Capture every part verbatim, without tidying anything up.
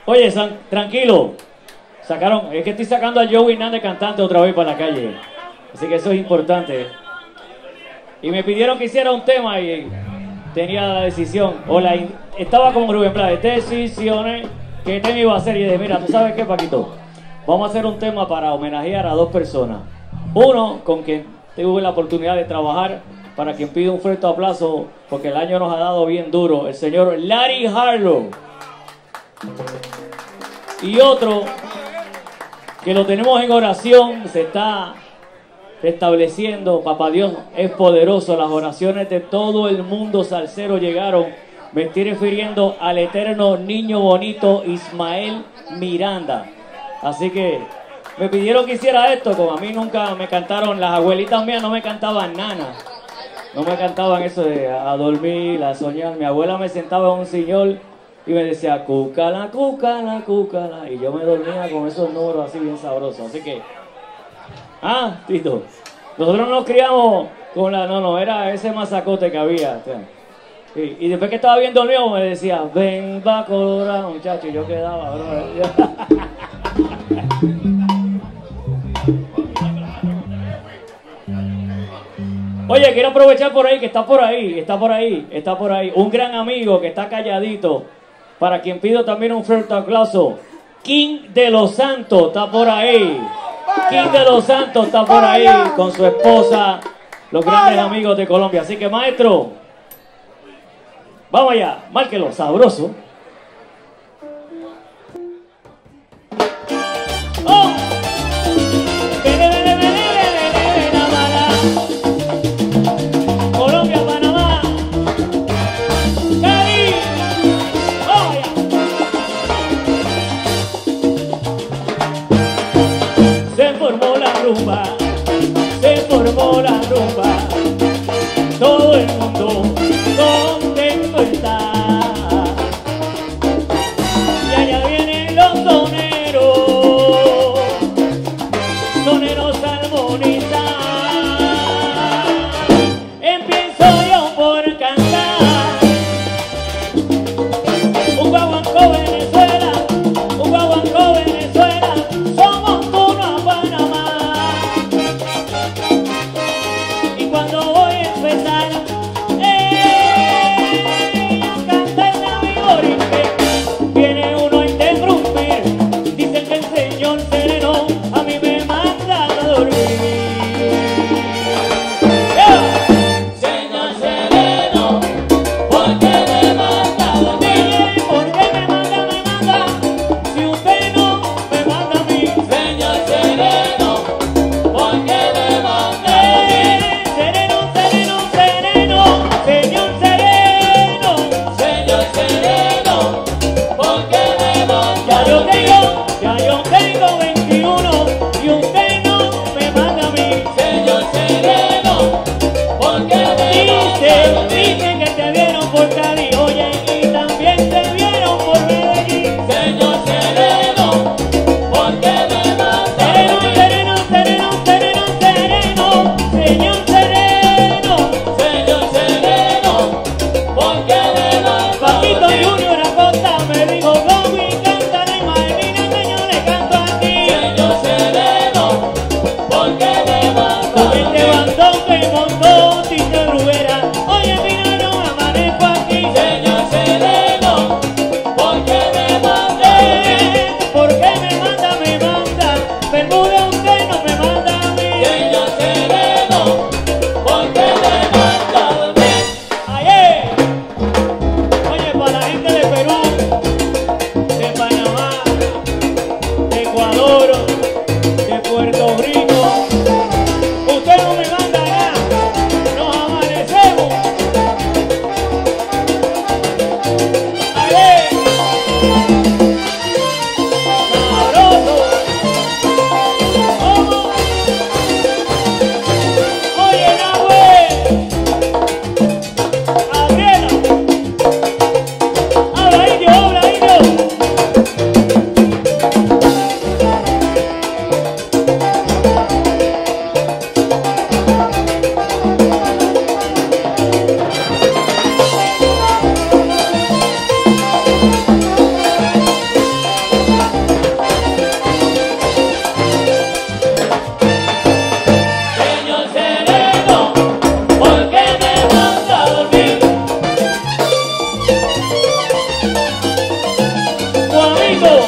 Oye, San, tranquilo. Sacaron, es que estoy sacando a Joey Hernández cantante otra vez para la calle. Así que eso es importante. Y me pidieron que hiciera un tema y tenía la decisión. O la, estaba con Rubén Blades, decisiones que tema iba a hacer. Y dije, mira, ¿tú sabes qué, Paquito? Vamos a hacer un tema para homenajear a dos personas. Uno, con quien tuve la oportunidad de trabajar, para quien pido un fuerte aplauso, porque el año nos ha dado bien duro, el señor Larry Harlow. Y otro, que lo tenemos en oración, se está restableciendo. Papá Dios es poderoso. Las oraciones de todo el mundo salsero llegaron. Me estoy refiriendo al eterno niño bonito Ismael Miranda. Así que me pidieron que hiciera esto. Como a mí nunca me cantaron, las abuelitas mías no me cantaban nana. No me cantaban eso de a dormir, a soñar. Mi abuela me sentaba en un sillón y me decía, cúcala, cúcala, cúcala. Y yo me dormía con esos números así bien sabrosos. Así que, ah, Tito, nosotros nos criamos con la, no, no, era ese masacote que había. Y, y después que estaba bien dormido me decía, ven, va, colorado, muchacho. Y yo quedaba, bro. Oye, quiero aprovechar por ahí, que está por ahí, está por ahí, está por ahí. Un gran amigo que está calladito, para quien pido también un fuerte aplauso. King de los Santos está por ahí. King de los Santos está por ahí con su esposa, los grandes amigos de Colombia. Así que, maestro, vamos allá, márquelo, sabroso. ¡Oh! Se formó la rumba, todo el mundo contento está.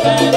Pero